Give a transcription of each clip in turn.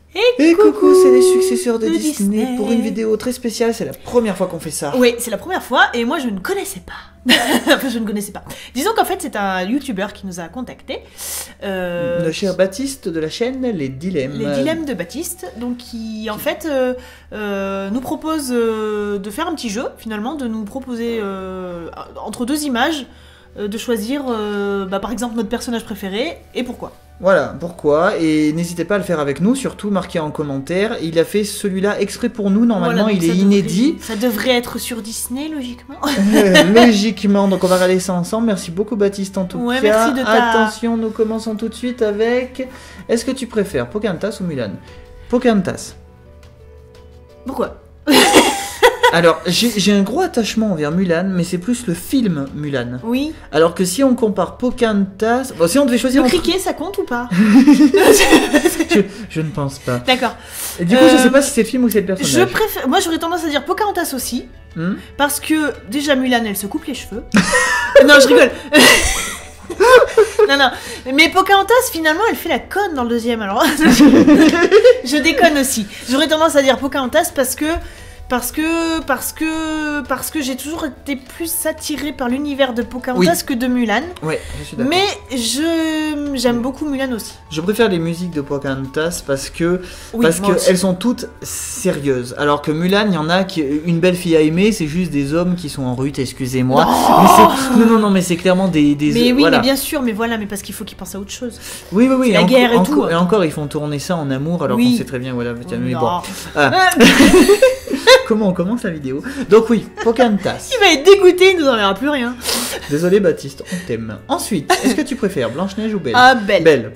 Et coucou, c'est les successeurs de Disney Disney. pour une vidéo très spéciale, c'est la première fois qu'on fait ça. Oui, c'est la première fois et moi je ne connaissais pas. Enfin, je ne connaissais pas. Disons qu'en fait, c'est un YouTuber qui nous a contactés. Le cher Baptiste de la chaîne Les Dilemmes. Les Dilemmes de Baptiste, donc qui en fait nous propose de faire un petit jeu, finalement, de nous proposer entre deux images, de choisir par exemple notre personnage préféré et pourquoi. Voilà, pourquoi, et n'hésitez pas à le faire avec nous, surtout marquez en commentaire. Il a fait celui-là exprès pour nous, normalement Voilà, il est inédit. Ça devrait être sur Disney, logiquement. Logiquement, donc on va regarder ça ensemble. Merci beaucoup Baptiste en tout cas. Merci de ta... Attention, nous commençons tout de suite avec... Est-ce que tu préfères Pocahontas ou Mulan? Pocahontas. Pourquoi? Alors, j'ai un gros attachement envers Mulan, mais c'est plus le film Mulan. Oui. Alors que si on compare Pocahontas... Bon, si on devait choisir... Le criquet, ça compte ou pas? je ne pense pas. D'accord. Et du coup, je sais pas si c'est le film ou c'est le personnage. Je préfère... Moi, j'aurais tendance à dire Pocahontas aussi. Parce que, déjà, Mulan, elle se coupe les cheveux. Non, je rigole. Non, mais Pocahontas, finalement, elle fait la conne dans le deuxième, alors... Je déconne aussi. J'aurais tendance à dire Pocahontas parce que j'ai toujours été plus attirée par l'univers de Pocahontas que de Mulan. Ouais, je suis d'accord. Mais j'aime beaucoup Mulan aussi. Je préfère les musiques de Pocahontas parce que aussi. elles sont toutes sérieuses. Alors que Mulan, il y en a qui une belle fille à aimer, c'est juste des hommes qui sont en rut, excusez-moi. Non, mais c'est clairement des mais oui, voilà. mais bien sûr, mais voilà, mais parce qu'il faut qu'ils pensent à autre chose. Oui. La guerre et tout. Et encore, ils font tourner ça en amour alors qu'on sait très bien voilà. Mais bon. Comment on commence la vidéo? Donc oui, Pocahontas. Il va être dégoûté, il nous enverra plus rien. Désolé Baptiste, on t'aime. Ensuite, est-ce que tu préfères Blanche-Neige ou Belle? Ah, Belle. Belle.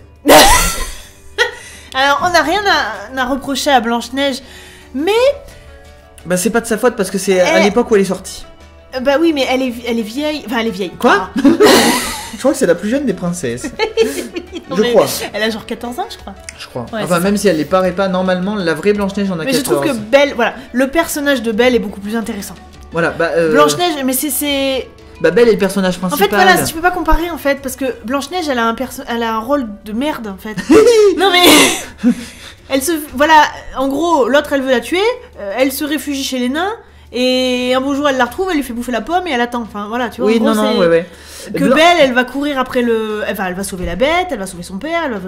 Alors, on n'a rien à reprocher à Blanche-Neige, mais... Bah c'est pas de sa faute parce que c'est à l'époque où elle est sortie. Bah oui, mais elle est vieille. Enfin, elle est vieille. Quoi? Je crois que c'est la plus jeune des princesses. Non, je crois. Elle a genre 14 ans, je crois. Je crois. Ouais, enfin, même si elle les paraît pas, normalement, la vraie Blanche-Neige en a 14. Mais je trouve que Belle, voilà, le personnage de Belle est beaucoup plus intéressant. Voilà, Blanche-Neige, mais c'est... Bah Belle est le personnage En principal. fait, voilà, tu peux pas comparer, en fait, parce que Blanche-Neige, elle a un rôle de merde, en fait. Non, mais... Voilà, en gros, l'autre, elle veut la tuer, elle se réfugie chez les nains, et un beau jour, elle la retrouve, elle lui fait bouffer la pomme, et elle attend. Enfin, voilà, tu vois, oui, en gros, ouais. Que Belle, elle va courir après le... Enfin, elle va sauver la bête, elle va sauver son père, elle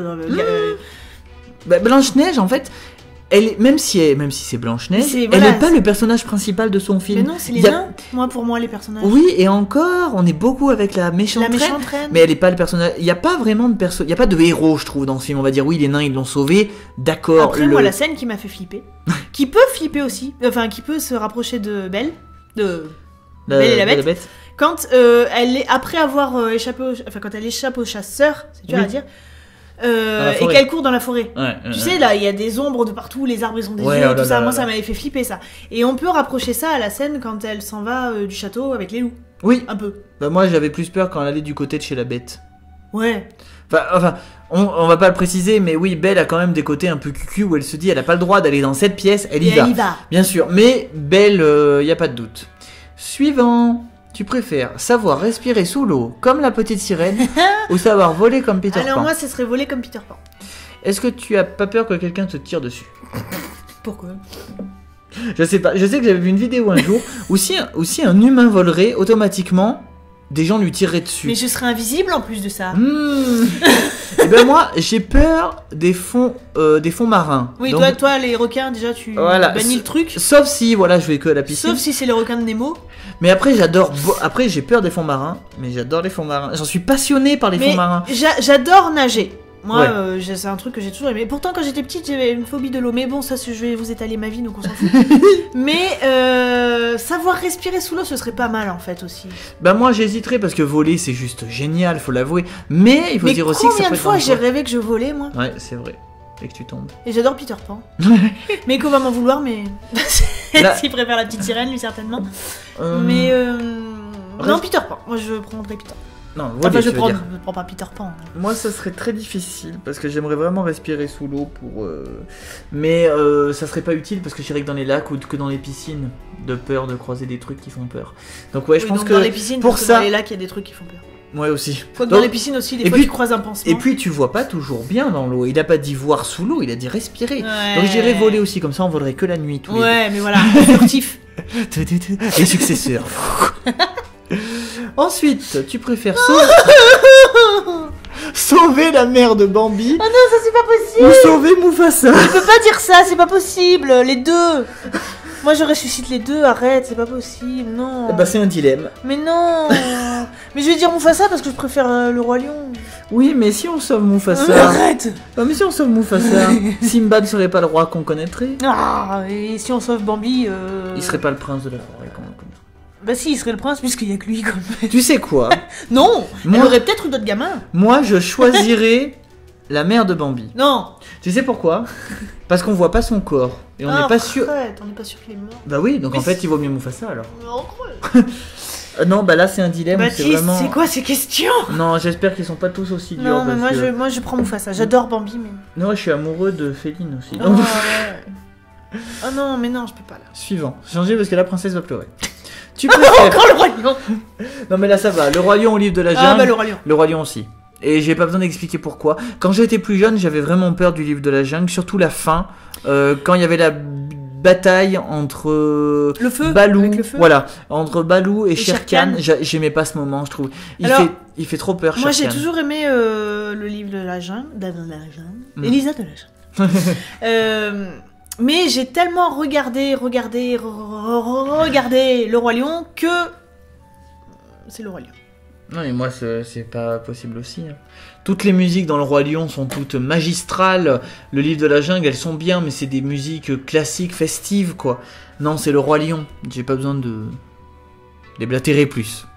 va... Blanche-Neige, en fait... Même si c'est Blanche-Neige, elle n'est pas le personnage principal de son film. Mais non, c'est les nains, pour moi, les personnages. Oui, et encore, on est beaucoup avec la méchante reine. Mais elle n'est pas le personnage. Il n'y a pas vraiment de il n'y a pas de héros, je trouve, dans ce film. On va dire, oui, les nains, ils l'ont sauvé, d'accord. Après, moi, la scène qui m'a fait flipper, qui peut flipper aussi, enfin, qui peut se rapprocher de Belle, Belle et la Bête. Quand elle est, après avoir échappé quand elle échappe au chasseur, c'est dur à dire, et qu'elle court dans la forêt. Tu sais, là, il y a des ombres de partout, les arbres ils ont des yeux, tout ça. Moi, ça m'avait fait flipper, ça. Et on peut rapprocher ça à la scène quand elle s'en va du château avec les loups. Oui. Un peu. Bah, moi, j'avais plus peur quand elle allait du côté de chez la Bête. Ouais. Enfin, on va pas le préciser, mais oui, Belle a quand même des côtés un peu cucu où elle se dit, elle a pas le droit d'aller dans cette pièce, elle y va. Bien sûr, mais Belle, y a pas de doute. Suivant. Tu préfères savoir respirer sous l'eau comme la petite sirène ou savoir voler comme Peter Pan? Alors moi, ce serait voler comme Peter Pan. Est-ce que tu as pas peur que quelqu'un te tire dessus? Pourquoi? Je sais pas. Je sais que j'avais vu une vidéo un jour où si un humain volerait, automatiquement, des gens lui tireraient dessus. Mais je serais invisible en plus de ça. Et ben moi, j'ai peur des fonds marins. Oui, donc, toi, les requins, déjà, tu bannis le truc. Sauf si, voilà, je vais que à la piscine. Sauf si c'est les requins de Nemo. Mais après, après, j'ai peur des fonds marins. Mais j'adore les fonds marins. J'en suis passionné par les fonds marins. J'adore nager. Moi, c'est un truc que j'ai toujours aimé. Pourtant, quand j'étais petite, j'avais une phobie de l'eau. Mais bon, ça, je vais vous étaler ma vie, donc on s'en fout. Mais savoir respirer sous l'eau, ce serait pas mal, en fait, aussi. Bah moi, j'hésiterais parce que voler, c'est juste génial, faut l'avouer. Mais il faut dire aussi que ça peut être combien de fois j'ai rêvé que je volais, moi? Ouais, c'est vrai. Et que tu tombes. Et j'adore Peter Pan. Mais qu'on va m'en vouloir, mais... S'il préfère la petite sirène, lui, certainement. Mais... Non, Peter Pan. Moi, je prendrais Peter Pan. Non, voler, je prends pas Peter Pan. Moi, ça serait très difficile parce que j'aimerais vraiment respirer sous l'eau pour. Mais ça serait pas utile parce que j'irais que dans les lacs ou que dans les piscines, de peur de croiser des trucs qui font peur. Donc ouais, je pense que dans les piscines, pour ça, dans les lacs, il y a des trucs qui font peur. Ouais, aussi. Quoi que dans les piscines aussi, des fois tu croises un pansement. Et puis tu vois pas toujours bien dans l'eau. Il a pas dit voir sous l'eau, il a dit respirer. Ouais. Donc j'irai voler aussi, comme ça on volerait que la nuit. Ouais, mais voilà, furtif. Les successeurs. Ensuite, tu préfères sauver la mère de Bambi. Oh non, ça c'est pas possible. Ou sauver Mufasa. Tu peux pas dire ça, c'est pas possible. Les deux. Moi je ressuscite les deux, arrête, c'est pas possible, non. Bah c'est un dilemme. Mais non. Mais je vais dire Mufasa parce que je préfère le Roi Lion. Oui, mais si on sauve Mufasa... Arrête. Mais si on sauve Mufasa, Simba ne serait pas le roi qu'on connaîtrait. Ah, et si on sauve Bambi... Il serait pas le prince de la forêt qu'on connaît. Bah si, il serait le prince puisqu'il y a que lui comme... Tu sais quoi? Non. Elle aurait peut-être eu d'autres gamins. Moi je choisirais la mère de Bambi. Non. Tu sais pourquoi? Parce qu'on voit pas son corps. Et on n'est pas sûr... On n'est pas sûr qu'il est mort. Bah oui, donc mais en fait il vaut mieux Mufasa alors. Non, bah là c'est un dilemme. Baptiste, vraiment... c'est quoi ces questions? Non, j'espère qu'ils sont pas tous aussi durs. Non, mais moi je prends Mufasa. J'adore Bambi, mais... Non, je suis amoureux de Féline aussi. Oh, ouais. Oh non, mais non, je peux pas là. Suivant. Changer parce que la princesse va pleurer. Tu préfères... Encore le Roi Lion. Non mais là ça va. Le Roi Lion au livre de la jungle. Ah bah le Roi Lion. Le Roi Lion aussi. Et j'ai pas besoin d'expliquer pourquoi. Quand j'étais plus jeune, j'avais vraiment peur du livre de la jungle, surtout la fin, quand il y avait la bataille entre le feu, Balou, le feu. Voilà, entre Balou et Shere Khan. J'aimais pas ce moment, je trouve. Il fait trop peur. Moi j'ai toujours aimé le livre de la jungle, Elisa de la jungle. Mais j'ai tellement regardé le Roi Lion que c'est le Roi Lion. Non mais moi c'est pas possible aussi. Hein. Toutes les musiques dans le Roi Lion sont toutes magistrales. Le livre de la jungle, elles sont bien, mais c'est des musiques classiques, festives quoi. Non, c'est le Roi Lion. J'ai pas besoin de déblatérer plus.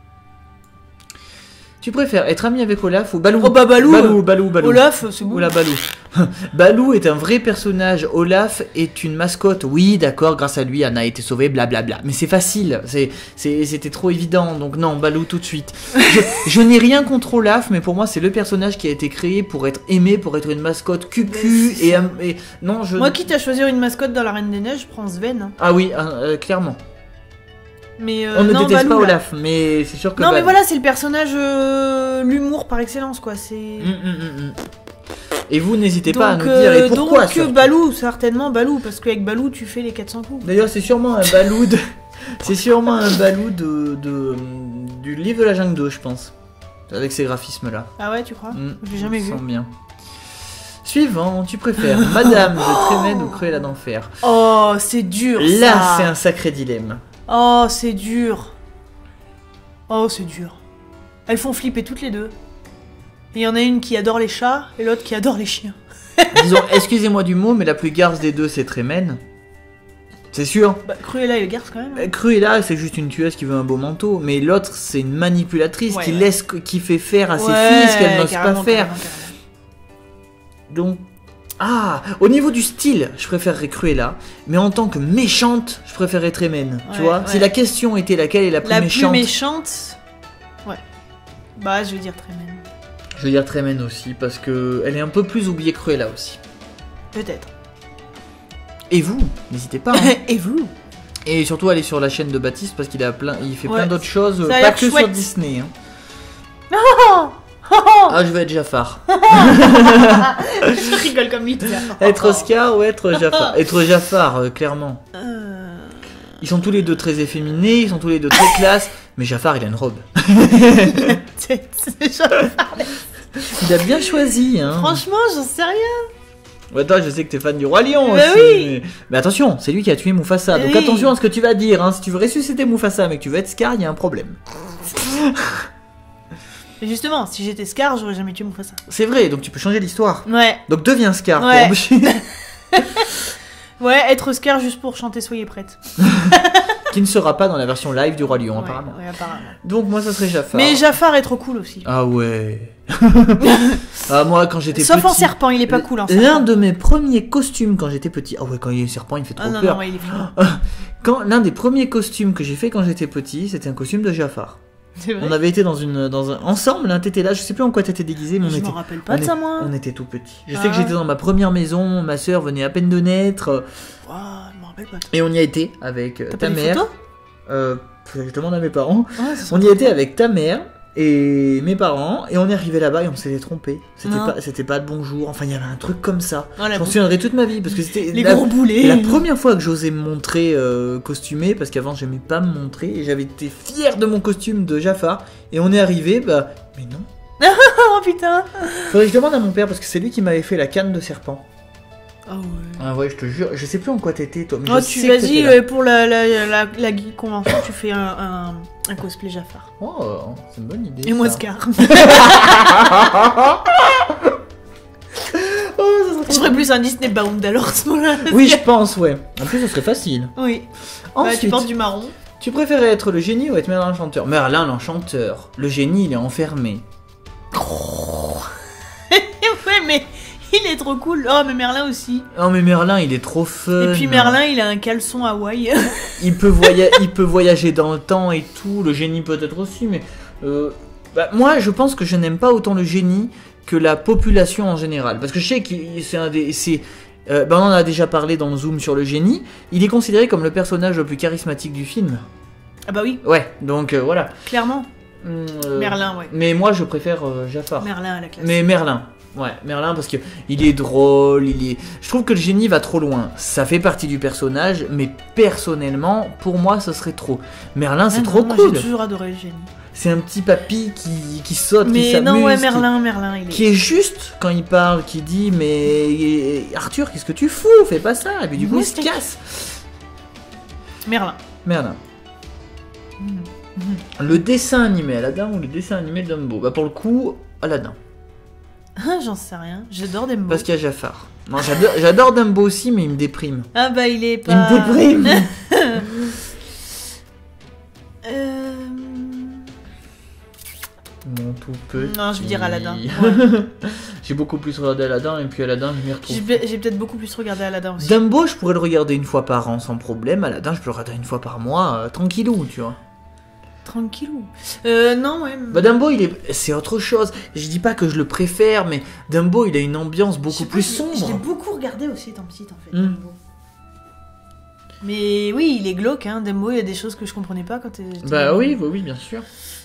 Tu préfères être ami avec Olaf ou Balou? Oh bah Balou. Balou. Olaf, c'est bon. Oula Balou. Balou est un vrai personnage. Olaf est une mascotte. Oui, d'accord, grâce à lui, Anna a été sauvée, blablabla. Mais c'est facile. C'était trop évident. Donc non, Balou tout de suite. Je n'ai rien contre Olaf, mais pour moi, c'est le personnage qui a été créé pour être aimé, pour être une mascotte cucu. Et non, Moi, quitte à choisir une mascotte dans la Reine des Neiges, je prends Sven. Hein. Ah oui, clairement. Mais on ne déteste Balou, pas Olaf, mais c'est sûr que... Non, mais voilà, c'est le personnage, l'humour par excellence, quoi. C'est... Et vous, n'hésitez pas à nous dire et pourquoi. Donc Balou, certainement Balou, parce qu'avec Balou, tu fais les 400 coups. D'ailleurs, c'est sûrement un Balou de... c'est sûrement un Balou du livre de la jungle 2, je pense. Avec ces graphismes-là. Ah ouais, tu crois? J'ai jamais vu. Ça sent bien. Suivant, tu préfères Madame de Trémède ou Cruella d'Enfer? Oh, c'est dur, Là, c'est un sacré dilemme. Oh, c'est dur. Oh, c'est dur. Elles font flipper toutes les deux. Il y en a une qui adore les chats et l'autre qui adore les chiens. Disons, excusez-moi du mot, mais la plus garce des deux, c'est Trémède. C'est sûr. Bah, Cruella est garce quand même. Hein. Cruella, c'est juste une tueuse qui veut un beau manteau. Mais l'autre, c'est une manipulatrice qui fait faire à ses filles ce qu'elle n'ose pas faire. Carrément. Donc... Ah, au niveau du style, je préférerais Cruella, mais en tant que méchante, je préférerais Trémède. Tu vois, si la question était laquelle est la plus méchante. La plus méchante, ouais. Bah, je vais dire Trémède. Je vais dire Trémède aussi parce que elle est un peu plus oubliée que Cruella aussi. Peut-être. Et vous, n'hésitez pas. Hein. Et vous. Et surtout allez sur la chaîne de Baptiste parce qu'il fait plein d'autres choses, pas que sur Disney. Hein. Oh Ah, je vais être Jafar. Je rigole comme lui. Être Oscar ou être Jafar? Être Jafar, clairement. Ils sont tous les deux très efféminés, ils sont tous les deux très classe, mais Jafar, il a une robe. C'est Jafar. Il a bien choisi, hein. Franchement, j'en sais rien. Ouais, toi, je sais que t'es fan du Roi Lion aussi. Oui. Mais attention, c'est lui qui a tué Mufasa. Donc attention à ce que tu vas dire. Hein. Si tu veux ressusciter Mufasa mais que tu veux être Scar, il y a un problème. Et justement, si j'étais Scar, j'aurais jamais tué Mufasa. C'est vrai, donc tu peux changer l'histoire. Ouais. Donc deviens Scar. Ouais. Ouais, être Scar juste pour chanter Soyez prête. Qui ne sera pas dans la version live du Roi Lion, apparemment. Ouais, apparemment. Donc moi, ça serait Jafar. Mais Jafar est trop cool aussi. Ah ouais. Ah, moi, quand j'étais petit... Sauf en serpent, il est pas cool en serpent. L'un de mes premiers costumes quand j'étais petit... Ah ouais, quand il est serpent, il fait trop peur. Non, il est flippant. L'un des premiers costumes que j'ai fait quand j'étais petit, c'était un costume de Jafar. C'est vrai. On avait été ensemble, hein, t'étais là, je sais plus en quoi t'étais déguisé, mais je m'en rappelle pas de ça, moi. On était tout petits. Je sais que j'étais dans ma première maison, ma soeur venait à peine de naître. Wow, je m'en rappelle pas. Et on y a été avec ta mère. Photos Je demande à mes parents. On y a été avec ta mère, et mes parents, et on est arrivé là-bas et on s'était trompé. C'était pas le bon jour. Enfin, il y avait un truc comme ça. Je m'en souviendrai toute ma vie parce que c'était gros boulets. La première fois que j'osais me montrer costumé, parce qu'avant j'aimais pas me montrer et j'avais été fier de mon costume de Jafar. Et on est arrivé, mais non. Oh putain. Faudrait que je demande à mon père parce que c'est lui qui m'avait fait la canne de serpent. Ah ouais. Ah ouais, je te jure, je sais plus en quoi t'étais toi. Mais vas-y, pour la geek convention, tu fais un cosplay Jafar. Oh, c'est une bonne idée. Et moi Scar. Je ferais plus un Disney Bound alors à ce moment-là. Oui, je pense, ouais. En plus, ce serait facile. Oui. Ensuite, tu portes du marron. Tu préférais être le génie ou être Merlin l'enchanteur? Merlin l'enchanteur. Le génie, il est enfermé. Ouais, mais il est trop cool. Oh, mais Merlin aussi. Non, mais Merlin, il est trop fun. Et puis Merlin, il a un caleçon Hawaï. il peut voyager dans le temps et tout. Le génie peut-être aussi, mais... moi, je pense que je n'aime pas autant le génie que la population en général. Parce que je sais que c'est un des... on en a déjà parlé dans le Zoom sur le génie. Il est considéré comme le personnage le plus charismatique du film. Ah bah oui. Ouais, donc voilà. Clairement. Merlin, ouais. Mais moi, je préfère Jafar. Merlin à la classe. Mais Merlin. Ouais, Merlin parce que il est drôle, Je trouve que le génie va trop loin. Ça fait partie du personnage, mais personnellement, pour moi, ce serait trop. Merlin, c'est trop cool. J'ai toujours adoré le génie. C'est un petit papy qui saute, qui s'amuse. Mais non, ouais, Merlin, il est... Qui est juste quand il parle, qui dit mais Arthur, qu'est-ce que tu fous? Fais pas ça. Et puis du coup, il se casse. Merlin. Le dessin animé Aladdin ou le dessin animé Dumbo? Bah pour le coup, Aladdin. J'en sais rien. J'adore Dumbo. Parce qu'il y a Jafar. Non, j'adore Dumbo aussi, mais il me déprime. Ah bah il est pas... Il me déprime. Mon tout petit. Non, je veux dire Aladdin. Ouais. J'ai beaucoup plus regardé Aladdin et puis Aladdin, je m'y retrouve. J'ai peut-être beaucoup plus regardé Aladdin aussi. Dumbo, je pourrais le regarder une fois par an sans problème. Aladdin, je peux le regarder une fois par mois, tranquillou, tu vois. Tranquillou. Non, ouais. Bah Dumbo, c'est autre chose. Je dis pas que je le préfère, mais Dumbo, il a une ambiance beaucoup plus sombre. Je l'ai beaucoup regardé aussi étant petite, en fait, Dumbo. Mais oui, il est glauque, hein. Dumbo, il y a des choses que je comprenais pas quand j'étais... Bah oui, bien sûr.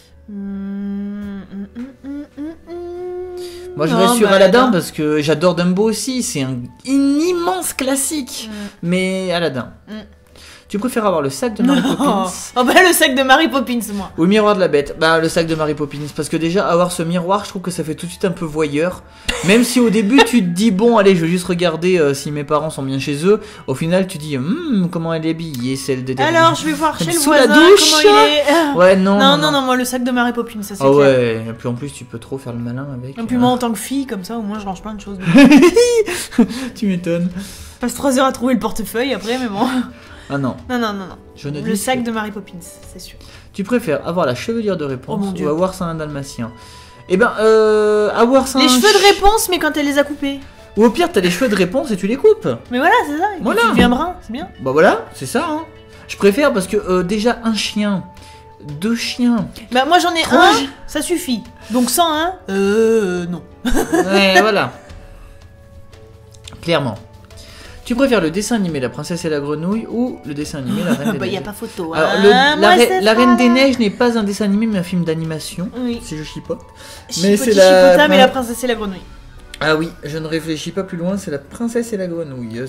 Moi je vais sur Aladdin parce que j'adore Dumbo aussi, c'est un immense classique. Mais Aladdin. Tu préfères avoir le sac de Mary Poppins? Oh bah le sac de Mary Poppins, moi. Ou le miroir de la bête? Bah le sac de Mary Poppins. Parce que déjà avoir ce miroir, je trouve que ça fait tout de suite un peu voyeur. Même si au début tu te dis bon allez je vais juste regarder si mes parents sont bien chez eux. Au final tu dis comment elle est habillée celle de David. Alors je vais voir chez le sous voisin la douche. comment il est. Ouais non, moi le sac de Mary Poppins ça c'est clair. Ouais. Et puis en plus tu peux trop faire le malin avec. Et puis moi en tant que fille comme ça au moins je range plein de choses. Tu m'étonnes. Je passe 3 heures à trouver le portefeuille après mais bon. Ah non. Non. Le sac que... de Mary Poppins, c'est sûr. Tu préfères avoir la chevelure de réponse ou avoir ça un dalmatien? Eh ben, avoir ça les cheveux de réponse, mais quand elle les a coupés. Ou au pire, t'as les cheveux de réponse et tu les coupes. Mais voilà, c'est ça. Voilà. Tu deviens brun, c'est bien. Bah voilà, c'est ça. Hein. Je préfère parce que déjà un chien, 2 chiens. Bah moi j'en ai 3 un, ça suffit. Donc 101, non. Ouais, voilà. Clairement. Tu préfères le dessin animé La Princesse et la Grenouille ou le dessin animé La Reine des Neiges? Y a pas photo. Alors, la Reine des Neiges n'est pas un dessin animé mais un film d'animation. Oui. Si je chipote. Mais c'est mais La Princesse et la Grenouille. Ah oui, je ne réfléchis pas plus loin, c'est La Princesse et la Grenouille.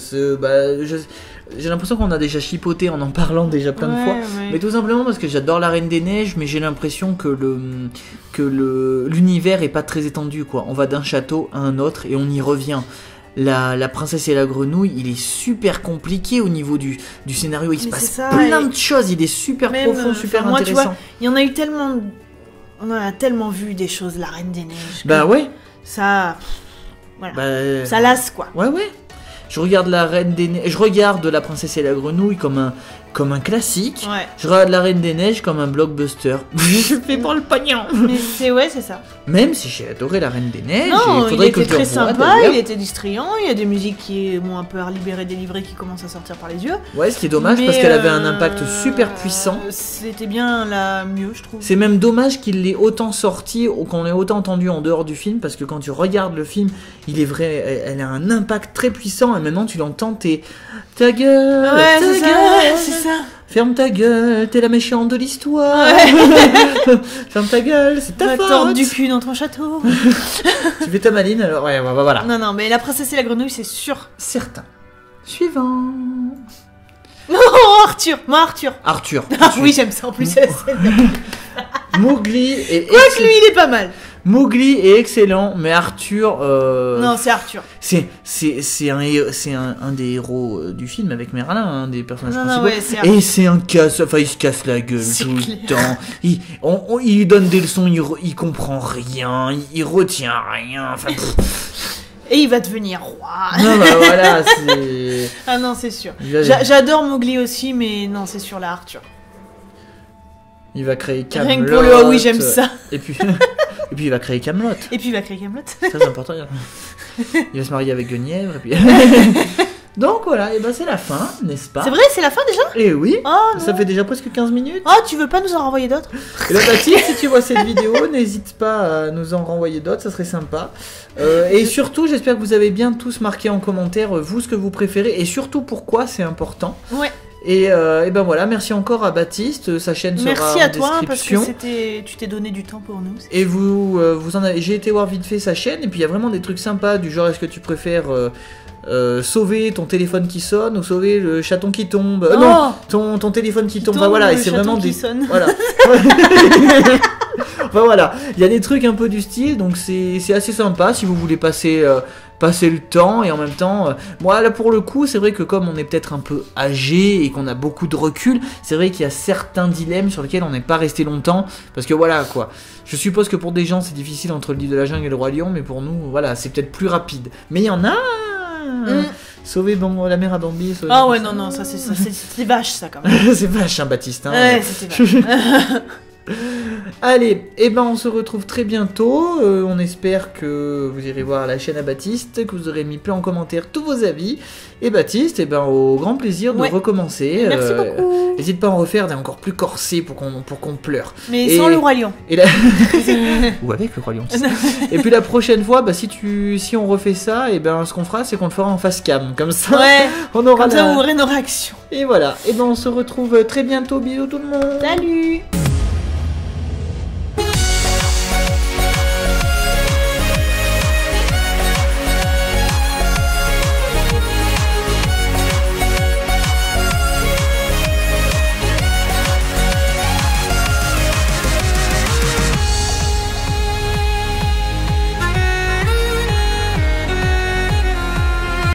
J'ai l'impression qu'on a déjà chipoté en parlant déjà plein de fois. Ouais. Mais tout simplement parce que j'adore La Reine des Neiges, mais j'ai l'impression que l'univers est pas très étendu, quoi. On va d'un château à un autre et on y revient. La Princesse et la Grenouille, il est super compliqué au niveau du scénario. Il se passe plein de choses. Il est super profond, super intéressant. Tu vois, il y en a eu tellement. On en a tellement vu des choses, La Reine des Neiges. Bah ouais. Ça. Voilà. Ça lasse quoi. Ouais. Je regarde La Reine des Neiges. Je regarde La Princesse et la Grenouille comme un classique. Ouais. Je regarde La Reine des Neiges comme un blockbuster. Je fais pour le pognon. Mais c'est ça. Même si j'ai adoré La Reine des Neiges, il était très sympa, il était distrayant, il y a des musiques qui m'ont un peu libéré, délivré, qui commencent à sortir par les yeux. Ouais, ce qui est dommage parce qu'elle avait un impact super puissant. C'était bien la mieux, je trouve. C'est même dommage qu'il l'ait autant sorti ou qu'on l'ait autant entendu en dehors du film parce que quand tu regardes le film, il est vrai, elle a un impact très puissant et maintenant tu l'entends, ta gueule, ouais, c'est ça. Ferme ta gueule, t'es la méchante de l'histoire. Ferme ta gueule, c'est ta faute. Tordre du cul dans ton château. Tu fais ta maline, alors ouais, voilà. Non, mais la princesse et la grenouille, c'est sûr. Certain. Suivant. Oh, Arthur. Moi, Arthur. Arthur. Oui, j'aime ça en plus. Mowgli est que lui, il est pas mal. Mowgli est excellent, mais Arthur. Non, c'est Arthur. C'est un des héros du film avec Merlin, un des personnages principaux. Ouais, c'est Arthur. Et c'est un casse, enfin il se casse la gueule tout le temps. Il lui donne des leçons, il comprend rien, il retient rien. Enfin. Et il va devenir roi. Non, bah voilà, c'est. Ah non, c'est sûr. J'adore Mowgli aussi, mais non, c'est sûr, là, Arthur. Il va créer Camelot. Rien que pour le ah oui, j'aime ça. Et puis il va créer Camelot. Très important. Il va se marier avec Guenièvre. Et puis... Donc voilà, et ben c'est la fin, n'est-ce pas? C'est vrai, c'est la fin déjà? Eh oui. Oh, ça fait déjà presque 15 minutes. Oh, tu veux pas nous en renvoyer d'autres? Et là, Baptiste, si tu vois cette vidéo, n'hésite pas à nous en renvoyer d'autres, ça serait sympa. Et surtout, j'espère que vous avez bien tous marqué en commentaire, vous, ce que vous préférez, et surtout pourquoi c'est important. Ouais. Et ben voilà, merci encore à Baptiste, sa chaîne sera en description. Merci à toi, parce que tu t'es donné du temps pour nous. Et j'ai été voir vite fait sa chaîne, et puis il y a vraiment des trucs sympas, du genre est-ce que tu préfères sauver ton téléphone qui sonne ou sauver le chaton qui tombe. Non, ton téléphone qui tombe. Enfin voilà, et c'est vraiment des. Sonne. Voilà. Enfin voilà, il y a des trucs un peu du style, donc c'est assez sympa si vous voulez passer le temps, et en même temps, moi là pour le coup, c'est vrai que comme on est peut-être un peu âgé et qu'on a beaucoup de recul, c'est vrai qu'il y a certains dilemmes sur lesquels on n'est pas resté longtemps, parce que voilà quoi. Je suppose que pour des gens c'est difficile entre le livre de la jungle et le roi lion, mais pour nous, voilà, c'est peut-être plus rapide. Mais il y en a. Sauver la mère à Bambi. Ah ouais, non, ça c'est vache ça quand même. C'est vache, hein, Baptiste. Hein, ouais, c'était vache. Allez, et ben on se retrouve très bientôt. On espère que vous irez voir la chaîne à Baptiste, que vous aurez mis plein en commentaire tous vos avis. Et Baptiste, et ben au grand plaisir de recommencer. Merci beaucoup. N'hésite pas à en refaire des encore plus corsés pour qu'on pleure. Mais sans le roi lion. Ou avec le roi lion. Et puis la prochaine fois, bah, si on refait ça, et ben ce qu'on fera, c'est qu'on le fera en face cam, comme ça. Ouais. On aura comme ça, vous aurez nos réactions. Et voilà. Et ben on se retrouve très bientôt. Bisous tout le monde. Salut.